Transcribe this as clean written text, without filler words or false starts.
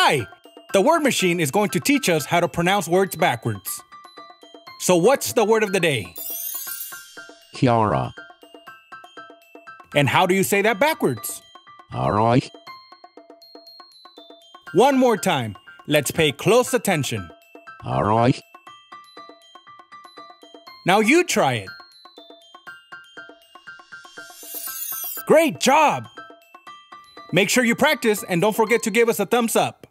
Hi! The word machine is going to teach us how to pronounce words backwards. So what's the word of the day? CHIARA. And how do you say that backwards? Alright. One more time. Let's pay close attention. Alright. Now you try it. Great job! Make sure you practice and don't forget to give us a thumbs up.